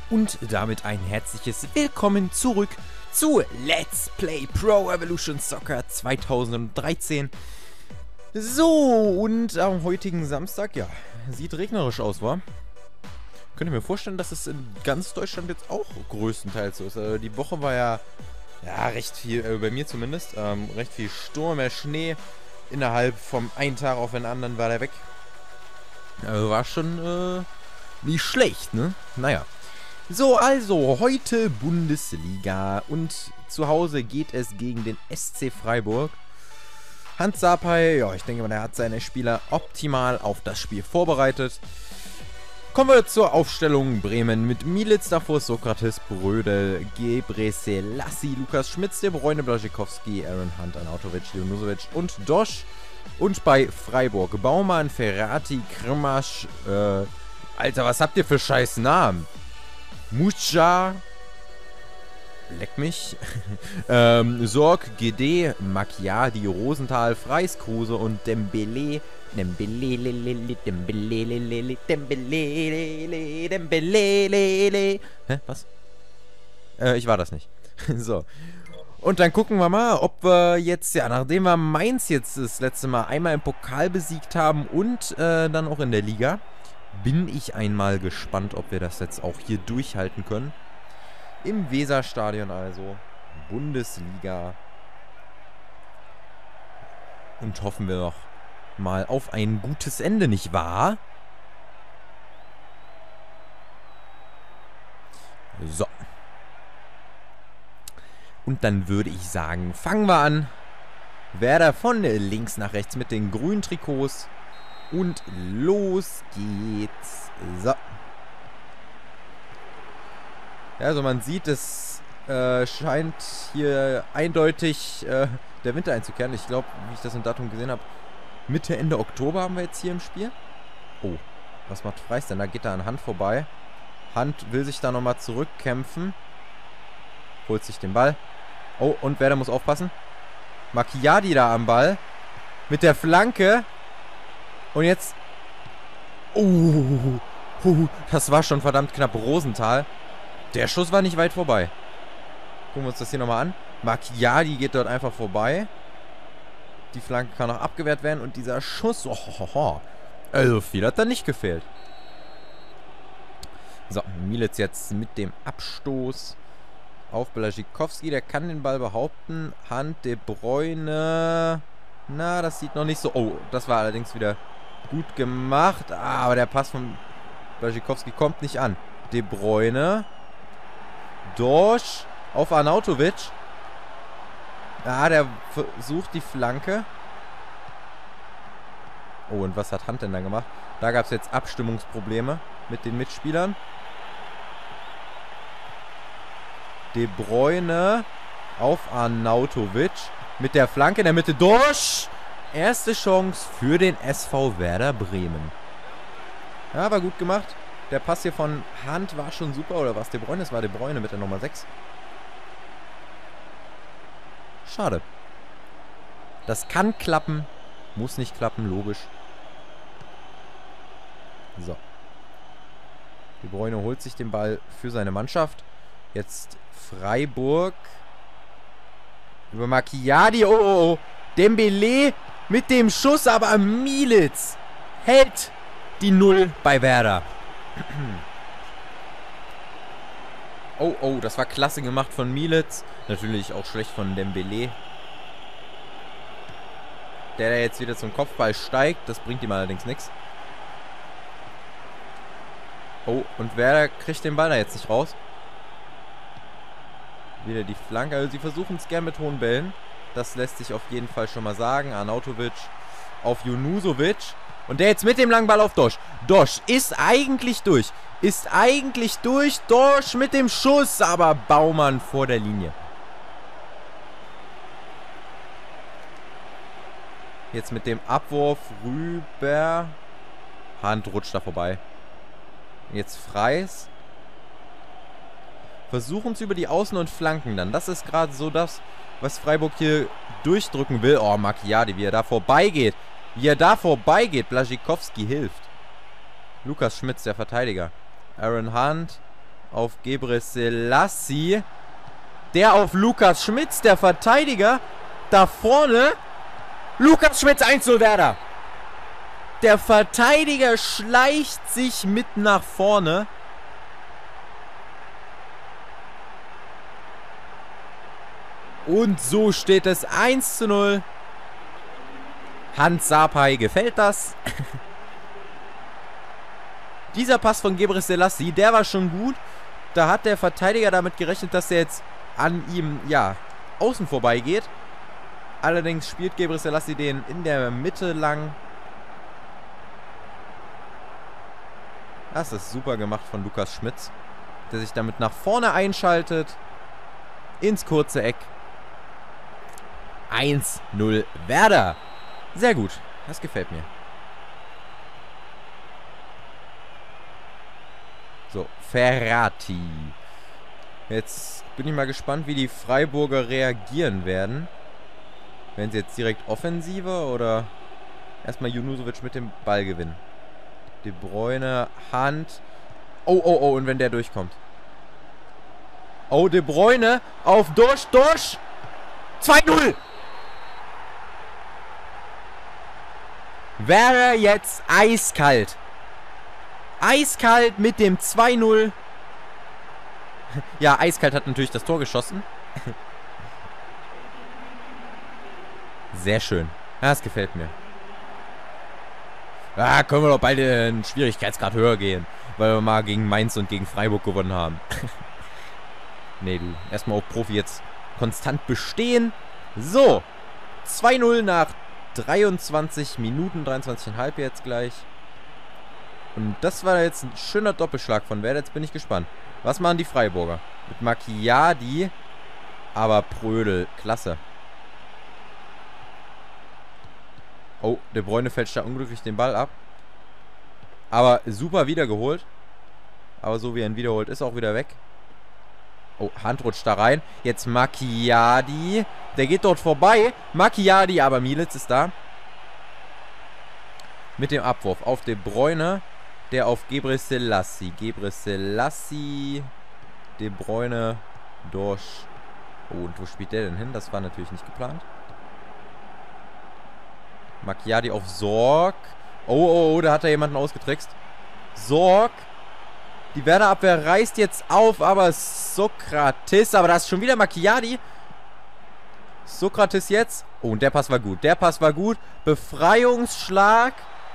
Und damit ein herzliches Willkommen zurück zu Let's Play Pro Evolution Soccer 2013. So, und am heutigen Samstag, ja, sieht regnerisch aus, wa? Könnt ihr mir vorstellen, dass es in ganz Deutschland jetzt auch größtenteils so ist. Also die Woche war ja recht viel, bei mir zumindest, recht viel Sturm, Schnee. Innerhalb vom einen Tag auf den anderen war der weg. Also war schon nicht schlecht, ne? Naja. So, also, heute Bundesliga und zu Hause geht es gegen den SC Freiburg. Hans Sapai, ja, ich denke mal, er hat seine Spieler optimal auf das Spiel vorbereitet. Kommen wir zur Aufstellung. Bremen mit Milic, davor Sokrates, Brödel, Gebre Selassie, Lukas Schmitz, De Bruyne, Błaszczykowski, Aaron Hunt, Arnautovic, Junusovic und Dosch. Und bei Freiburg Baumann, Ferrati, Krmasch, Alter, was habt ihr für scheiß Namen? Mucha, leck mich, Sorg, Gede, Macchiadi, Rosenthal, Freis, Kruse und Dembele. Hä, was? Ich war das nicht. So. Und dann gucken wir mal, ob wir jetzt, ja, nachdem wir Mainz jetzt das letzte Mal einmal im Pokal besiegt haben und dann auch in der Liga, bin ich einmal gespannt, ob wir das jetzt auch hier durchhalten können. Im Weserstadion also. Bundesliga. Und hoffen wir doch mal auf ein gutes Ende, nicht wahr? So. Und dann würde ich sagen, fangen wir an. Werder von links nach rechts mit den grünen Trikots. Und los geht's. So. Ja, also man sieht, es scheint hier eindeutig der Winter einzukehren. Ich glaube, wie ich das im Datum gesehen habe, Mitte, Ende Oktober haben wir jetzt hier im Spiel. Oh, was macht Freis denn? Da geht da an Hand vorbei. Hand will sich da nochmal zurückkämpfen. Holt sich den Ball. Oh, und Werder muss aufpassen. Macchiadi da am Ball. Mit der Flanke. Und jetzt... das war schon verdammt knapp. Rosenthal. Der Schuss war nicht weit vorbei. Gucken wir uns das hier nochmal an. Macchiadi geht dort einfach vorbei. Die Flanke kann noch abgewehrt werden. Und dieser Schuss... Also viel hat da nicht gefehlt. So, Milic jetzt mit dem Abstoß auf Błaszczykowski. Der kann den Ball behaupten. Hand, De Bruyne... Na, das sieht noch nicht so... Oh, das war allerdings wieder... gut gemacht, aber der Pass von Błaszczykowski kommt nicht an. De Bruyne. Dorsch auf Arnautovic. Der versucht die Flanke. Oh, und was hat Hand denn da gemacht? Da gab es jetzt Abstimmungsprobleme mit den Mitspielern. De Bruyne auf Arnautovic. Mit der Flanke in der Mitte. Dorsch! Erste Chance für den SV Werder Bremen. Ja, war gut gemacht. Der Pass hier von Hand war schon super. Oder was? De Bruyne? Es war De Bruyne mit der Nummer 6. Schade. Das kann klappen. Muss nicht klappen, logisch. So. De Bruyne holt sich den Ball für seine Mannschaft. Jetzt Freiburg. Über Macchiadi. Oh. Dembele mit dem Schuss, aber Milic hält die 0 bei Werder. Oh, das war klasse gemacht von Milic. Natürlich auch schlecht von Dembele. Der jetzt wieder zum Kopfball steigt. Das bringt ihm allerdings nichts. Oh, und Werder kriegt den Ball da jetzt nicht raus. Wieder die Flanke. Also sie versuchen es gern mit hohen Bällen. Das lässt sich auf jeden Fall schon mal sagen. Arnautovic auf Junusovic. Und der jetzt mit dem langen Ball auf Dosch. Dosch ist eigentlich durch. Dosch mit dem Schuss. Aber Baumann vor der Linie. Jetzt mit dem Abwurf rüber. Hand rutscht da vorbei. Jetzt Freis. Versuchen es über die Außen und Flanken dann. Das ist gerade so das, was Freiburg hier durchdrücken will. Oh, Macchiadi, wie er da vorbeigeht. Błaszczykowski hilft. Lukas Schmitz, der Verteidiger. Aaron Hunt auf Gebre Selassie. Der auf Lukas Schmitz, der Verteidiger. Da vorne. Lukas Schmitz 1-0 Werder. Der Verteidiger schleicht sich mit nach vorne. Und so steht es 1-0. Hans Sapai gefällt das. Dieser Pass von Gebre Selassie, der war schon gut. Da hat der Verteidiger damit gerechnet, dass er jetzt an ihm, ja, außen vorbei geht. Allerdings spielt Gebre Selassie den in der Mitte lang. Das ist super gemacht von Lukas Schmitz, der sich damit nach vorne einschaltet. Ins kurze Eck. 1-0 Werder. Sehr gut. Das gefällt mir. So, Ferrati. Jetzt bin ich mal gespannt, wie die Freiburger reagieren werden. Werden sie jetzt direkt offensiver oder erstmal Junusovic mit dem Ball gewinnen? De Bruyne, Hand. Oh, oh, oh, und wenn der durchkommt. Oh, De Bruyne auf Dorsch. 2-0. Wäre jetzt eiskalt. Eiskalt mit dem 2-0. Ja, eiskalt hat natürlich das Tor geschossen. Sehr schön. Das gefällt mir. Ah, können wir doch beide einen Schwierigkeitsgrad höher gehen. Weil wir mal gegen Mainz und gegen Freiburg gewonnen haben. Nee, du. Erstmal auf Profi jetzt konstant bestehen. So. 2-0 nach 23 Minuten. 23,5 jetzt gleich. Und das war jetzt ein schöner Doppelschlag von Werder. Jetzt bin ich gespannt. Was machen die Freiburger? Mit Macchiadi. Aber Prödel. Klasse. Oh, De Bruyne fälscht da unglücklich den Ball ab. Aber super wiedergeholt. Aber so wie er ihn wiederholt, ist auch wieder weg. Oh, Hand rutscht da rein. Jetzt Macchiadi. Der geht dort vorbei. Macchiadi, aber Milic ist da. Mit dem Abwurf auf De Bruyne. Der auf Gebre Selassie. Gebre Selassie. De Bruyne. Dorsch. Oh, und wo spielt der denn hin? Das war natürlich nicht geplant. Macchiadi auf Sorg. Oh, oh, oh, da hat er jemanden ausgetrickst. Sorg. Die Werder-Abwehr reißt jetzt auf, aber Sokratis. Aber da ist schon wieder Macchiadi. Sokratis jetzt. Oh, und der Pass war gut. Der Pass war gut. Befreiungsschlag.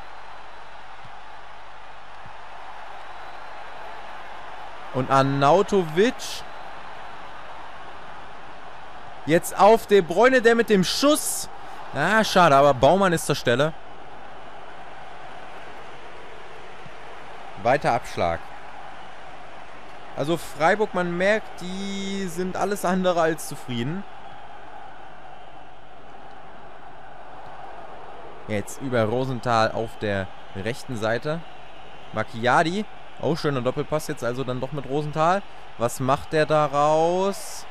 Und Arnautovic. Jetzt auf De Bruyne, der mit dem Schuss. Ah, schade, aber Baumann ist zur Stelle. Weiter Abschlag. Also Freiburg, man merkt, die sind alles andere als zufrieden. Jetzt über Rosenthal auf der rechten Seite. Macchiadi. Oh, schöner Doppelpass jetzt also dann doch mit Rosenthal. Was macht der daraus?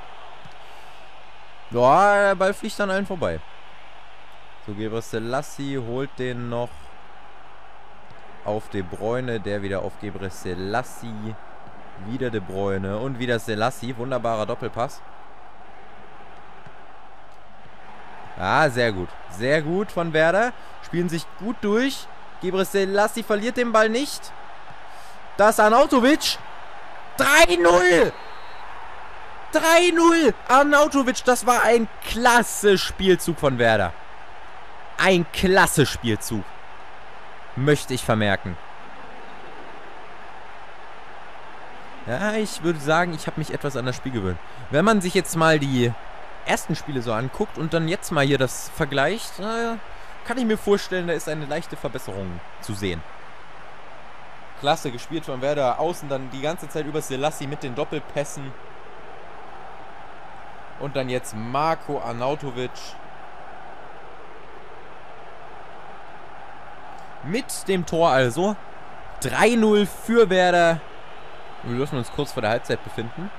Ja, der Ball fliegt an allen vorbei. So, Gebre Selassie holt den noch auf De Bruyne. Der wieder auf Gebre Selassie. Wieder De Bruyne und wieder Selassie. Wunderbarer Doppelpass. Ah, sehr gut. Sehr gut von Werder. Spielen sich gut durch. Gebre Selassie verliert den Ball nicht. Das ist Arnautovic. 3-0. 3-0. Arnautovic, das war ein klasse Spielzug von Werder. Ein klasse Spielzug. Möchte ich vermerken. Ja, ich würde sagen, ich habe mich etwas an das Spiel gewöhnt. Wenn man sich jetzt mal die ersten Spiele so anguckt und dann jetzt mal hier das vergleicht, kann ich mir vorstellen, da ist eine leichte Verbesserung zu sehen. Klasse gespielt von Werder. Außen dann die ganze Zeit über Selassie mit den Doppelpässen. Und dann jetzt Marko Arnautovic. Mit dem Tor also. 3-0 für Werder. Wir dürfen uns kurz vor der Halbzeit befinden.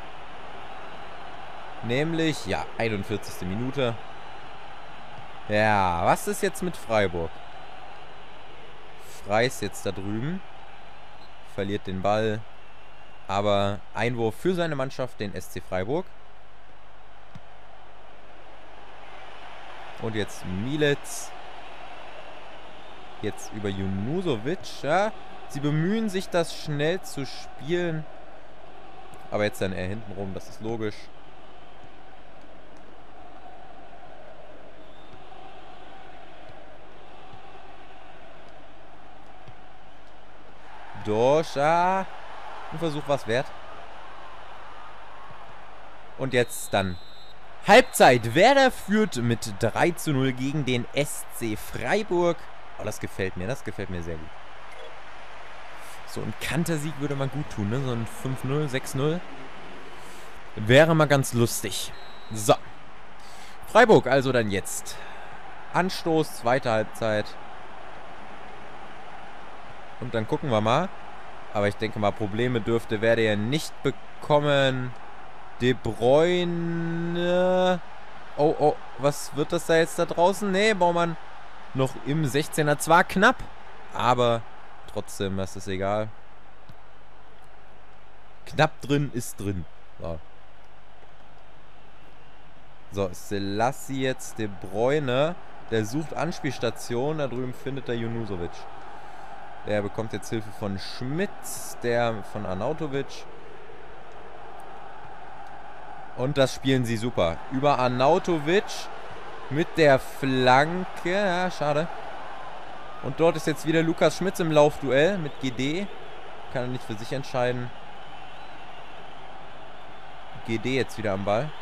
Nämlich, ja, 41. Minute. Ja, was ist jetzt mit Freiburg? Freis jetzt da drüben. Verliert den Ball. Aber Einwurf für seine Mannschaft, den SC Freiburg. Und jetzt Mielitz. Jetzt über Junusovic. Ja, sie bemühen sich, das schnell zu spielen. Aber jetzt dann eher hintenrum, das ist logisch. Dorsch, ein Versuch was wert. Und jetzt dann Halbzeit. Werder führt mit 3:0 gegen den SC Freiburg. Oh, das gefällt mir sehr gut. So ein Kantersieg würde man gut tun, ne? So ein 5:0, 6:0. Wäre mal ganz lustig. So. Freiburg also dann jetzt. Anstoß, zweite Halbzeit. Und dann gucken wir mal. Aber ich denke mal, Probleme dürfte Werder ja nicht bekommen. De Bruyne. Oh, oh, was wird das da jetzt da draußen? Nee, Baumann noch im 16er. Zwar knapp, aber trotzdem, das ist egal. Knapp drin ist drin. So, Selassie jetzt, De Bruyne. Der sucht Anspielstation. Da drüben findet er Junusovic. Der bekommt jetzt Hilfe von Schmidt, der von Arnautovic. Und das spielen sie super. Über Arnautovic mit der Flanke. Ja, schade. Und dort ist jetzt wieder Lukas Schmitz im Laufduell mit GD. Kann er nicht für sich entscheiden. GD jetzt wieder am Ball.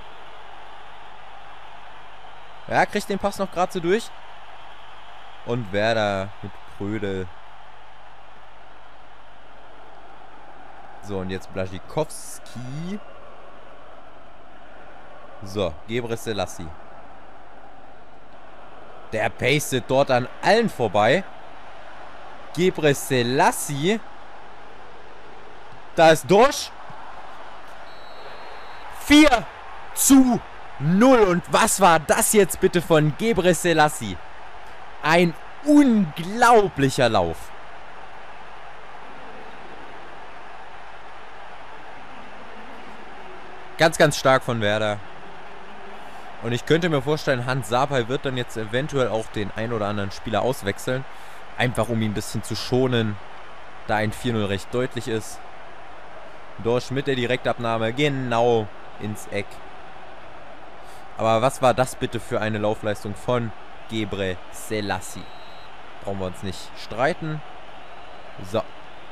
Ja, kriegt den Pass noch gerade so durch. Und Werder mit Prödel. So, und jetzt Błaszczykowski. So, Gebre Selassie. Der pastet dort an allen vorbei. Gebre Selassie. Da ist Dorsch. 4:0. Und was war das jetzt bitte von Gebre Selassie? Ein unglaublicher Lauf. Ganz, ganz stark von Werder. Und ich könnte mir vorstellen, Hans Sapai wird dann jetzt eventuell auch den ein oder anderen Spieler auswechseln. Einfach um ihn ein bisschen zu schonen, da ein 4:0 recht deutlich ist. Dorsch mit der Direktabnahme genau ins Eck. Aber was war das bitte für eine Laufleistung von Gebre Selassie? Brauchen wir uns nicht streiten. So.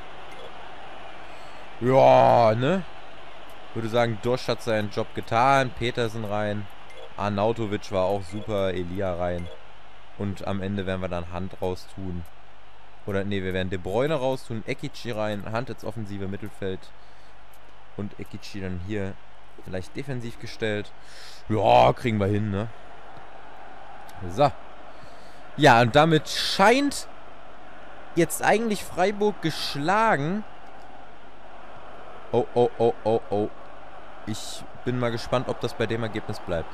Ja, ne? Würde sagen, Dorsch hat seinen Job getan. Petersen rein. Arnautovic war auch super. Elia rein. Und am Ende werden wir dann Hand raustun. Oder ne, wir werden De Bruyne raustun. Ekici rein. Hand ins offensive Mittelfeld. Und Ekici dann hier vielleicht defensiv gestellt. Ja, kriegen wir hin, ne? So. Ja, und damit scheint jetzt eigentlich Freiburg geschlagen. Oh, oh, oh, oh, oh. Ich bin mal gespannt, ob das bei dem Ergebnis bleibt.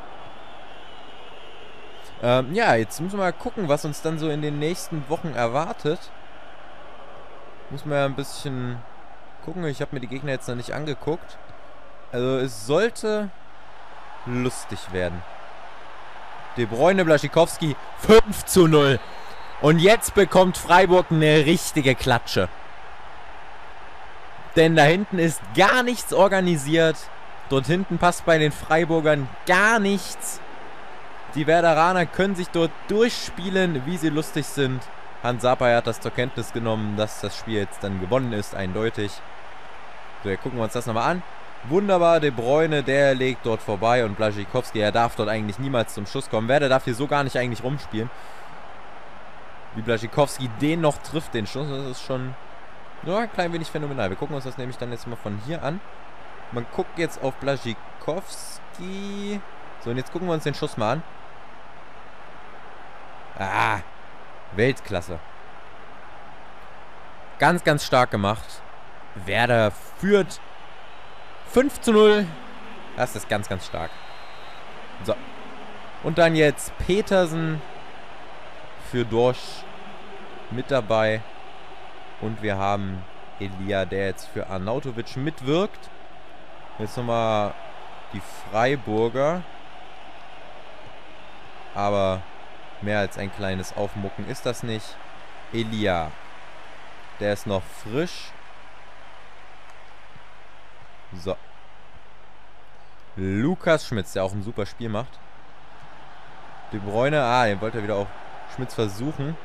Ja, jetzt müssen wir mal gucken, was uns dann so in den nächsten Wochen erwartet. Muss man ja ein bisschen gucken. Ich habe mir die Gegner jetzt noch nicht angeguckt. Also es sollte lustig werden. De Bruyne, Błaszczykowski, 5:0. Und jetzt bekommt Freiburg eine richtige Klatsche. Denn da hinten ist gar nichts organisiert. Dort hinten passt bei den Freiburgern gar nichts. Die Werderaner können sich dort durchspielen, wie sie lustig sind. Hans Sapai hat das zur Kenntnis genommen, dass das Spiel jetzt dann gewonnen ist, eindeutig. So, jetzt gucken wir uns das nochmal an. Wunderbar, De Bruyne, der legt dort vorbei und Błaszczykowski, er darf dort eigentlich niemals zum Schuss kommen. Werder darf hier so gar nicht eigentlich rumspielen. Wie Błaszczykowski den noch trifft, den Schuss, das ist schon ja, ein klein wenig phänomenal. Wir gucken uns das nämlich dann jetzt mal von hier an. Man guckt jetzt auf Błaszczykowski. So, und jetzt gucken wir uns den Schuss mal an. Ah, Weltklasse. Ganz, ganz stark gemacht. Werder führt 5:0. Das ist ganz, ganz stark. So. Und dann jetzt Petersen für Dorsch mit dabei. Und wir haben Elia, der jetzt für Arnautovic mitwirkt. Jetzt nochmal die Freiburger. Aber mehr als ein kleines Aufmucken ist das nicht. Elia. Der ist noch frisch. So. Lukas Schmitz, der auch ein super Spiel macht. De Bruyne, den wollte er wieder auf Schmitz versuchen.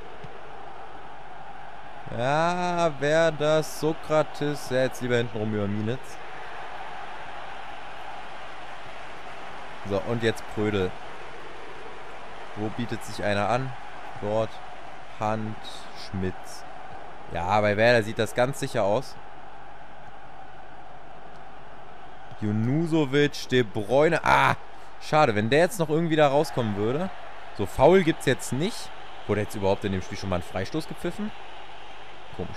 Ja, wäre das Sokrates. Ja, jetzt lieber hinten rum über Minitz. So, und jetzt Prödel. Wo bietet sich einer an? Dort. Hand, Schmitz. Ja, bei Werder sieht das ganz sicher aus. Junusovic, De Bruyne. Schade, wenn der jetzt noch irgendwie da rauskommen würde. So, Foul gibt es jetzt nicht. Wurde jetzt überhaupt in dem Spiel schon mal ein Freistoß gepfiffen? Komisch.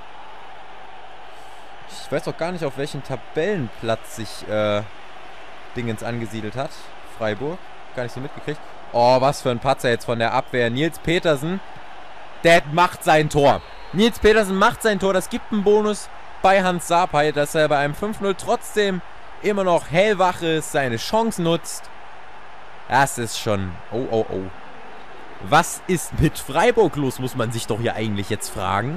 Ich weiß auch gar nicht, auf welchen Tabellenplatz sich Dingens angesiedelt hat. Freiburg. Gar nicht so mitgekriegt. Oh, was für ein Patzer jetzt von der Abwehr. Nils Petersen. Der macht sein Tor. Nils Petersen macht sein Tor. Das gibt einen Bonus bei Hans Sapai, dass er bei einem 5-0 trotzdem immer noch hellwach ist, seine Chance nutzt. Das ist schon... Oh. Was ist mit Freiburg los, muss man sich doch hier eigentlich jetzt fragen.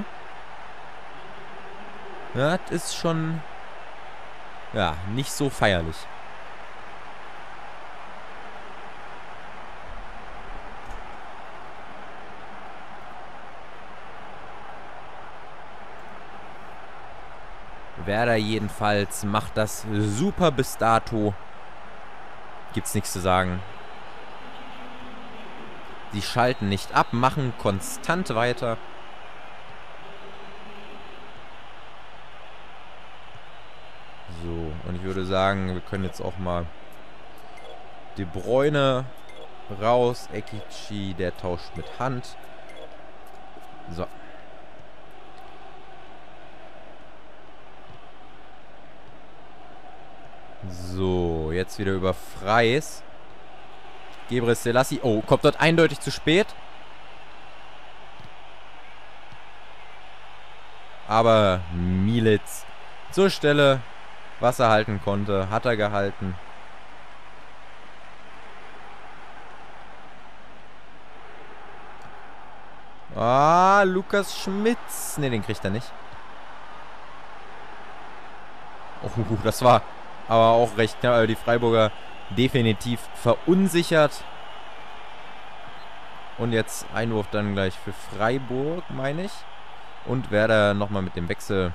Ja, das ist schon... Ja, nicht so feierlich. Werder jedenfalls macht das super bis dato. Gibt's nichts zu sagen. Sie schalten nicht ab, machen konstant weiter. So, und ich würde sagen, wir können jetzt auch mal De Bruyne raus. Ekici, der tauscht mit Hand. So. So, jetzt wieder über Freis. Gebre Selassie. Oh, kommt dort eindeutig zu spät. Aber Militz zur Stelle, was er halten konnte, hat er gehalten. Lukas Schmitz. Ne, den kriegt er nicht. Oh, das war aber auch recht knapp. Die Freiburger definitiv verunsichert. Und jetzt Einwurf dann gleich für Freiburg, meine ich. Und Werder nochmal mit dem Wechsel.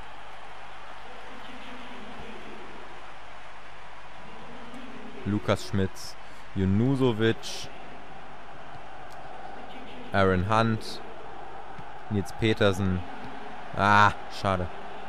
Lukas Schmitz, Junusovic, Aaron Hunt, Nils Petersen. Schade.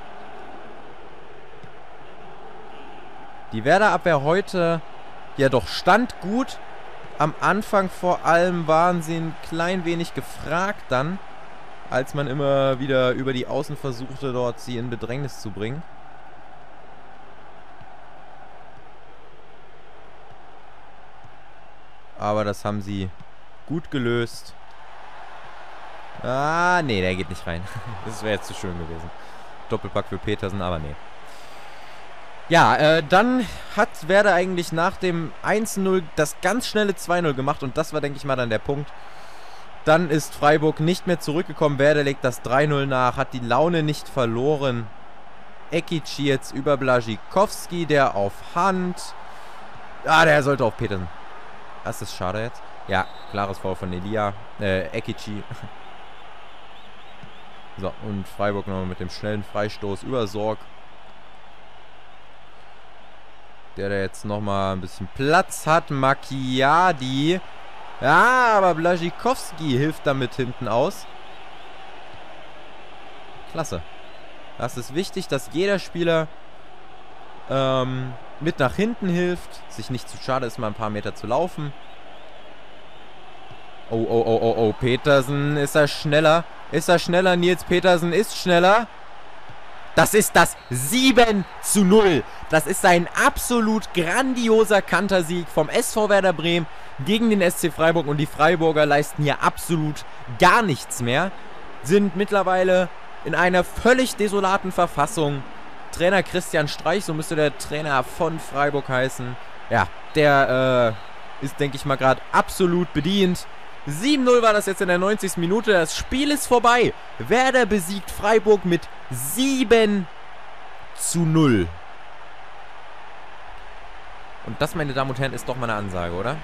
Die Werder-Abwehr heute ja doch stand gut. Am Anfang vor allem waren sie ein klein wenig gefragt dann, als man immer wieder über die Außen versuchte, dort sie in Bedrängnis zu bringen. Aber das haben sie gut gelöst. Nee, der geht nicht rein. Das wäre jetzt zu schön gewesen. Doppelpack für Petersen, aber nee. Ja, dann hat Werder eigentlich nach dem 1-0 das ganz schnelle 2-0 gemacht. Und das war, denke ich mal, dann der Punkt. Dann ist Freiburg nicht mehr zurückgekommen. Werder legt das 3-0 nach, hat die Laune nicht verloren. Ekici jetzt über Błaszczykowski, der auf Hand. Der sollte auf Petersen. Das ist schade jetzt. Ja, klares Foul von Elia. Ekici. So, und Freiburg nochmal mit dem schnellen Freistoß über Sorg. Der jetzt nochmal ein bisschen Platz hat. Macchiadi. Ja, aber Błaszczykowski hilft damit hinten aus. Klasse. Das ist wichtig, dass jeder Spieler mit nach hinten hilft. Sich nicht zu schade ist, mal ein paar Meter zu laufen. Oh. Petersen, ist er schneller? Ist er schneller? Nils Petersen ist schneller. Das ist das 7:0. Das ist ein absolut grandioser Kantersieg vom SV Werder Bremen gegen den SC Freiburg. Und die Freiburger leisten hier absolut gar nichts mehr. Sind mittlerweile in einer völlig desolaten Verfassung. Trainer Christian Streich, so müsste der Trainer von Freiburg heißen. Ja, der ist, denke ich mal, gerade absolut bedient. 7-0 war das jetzt in der 90. Minute. Das Spiel ist vorbei. Werder besiegt Freiburg mit 7-0. Und das, meine Damen und Herren, ist doch mal eine Ansage, oder?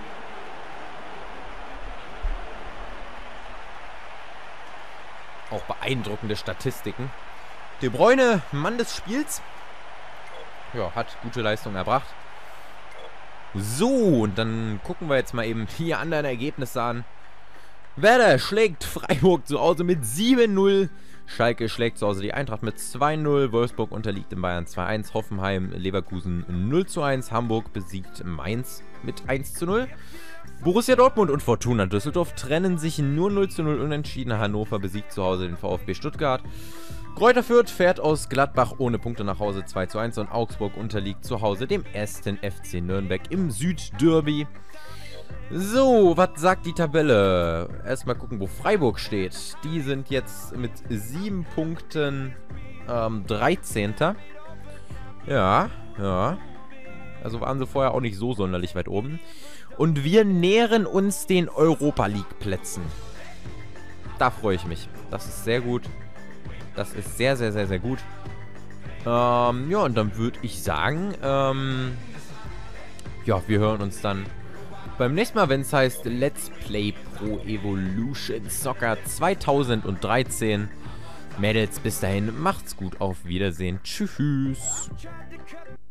Auch beeindruckende Statistiken. De Bruyne, Mann des Spiels. Ja, hat gute Leistung erbracht. So, und dann gucken wir jetzt mal eben die anderen Ergebnisse an. Werder schlägt Freiburg zu Hause mit 7-0. Schalke schlägt zu Hause die Eintracht mit 2-0. Wolfsburg unterliegt in Bayern 2-1. Hoffenheim, Leverkusen 0-1. Hamburg besiegt Mainz mit 1-0. Borussia Dortmund und Fortuna Düsseldorf trennen sich nur 0-0 unentschieden. Hannover besiegt zu Hause den VfB Stuttgart. Greuther Fürth fährt aus Gladbach ohne Punkte nach Hause 2-1 und Augsburg unterliegt zu Hause dem 1. FC Nürnberg im Südderby. So, was sagt die Tabelle? Erstmal gucken, wo Freiburg steht. Die sind jetzt mit 7 Punkten 13. Ja. Also waren sie vorher auch nicht so sonderlich weit oben. Und wir nähern uns den Europa League Plätzen. Da freue ich mich. Das ist sehr gut. Das ist sehr, sehr, sehr, sehr gut. Ja, und dann würde ich sagen, ja, wir hören uns dann beim nächsten Mal, wenn es heißt Let's Play Pro Evolution Soccer 2013. Mädels, bis dahin, macht's gut, auf Wiedersehen. Tschüss.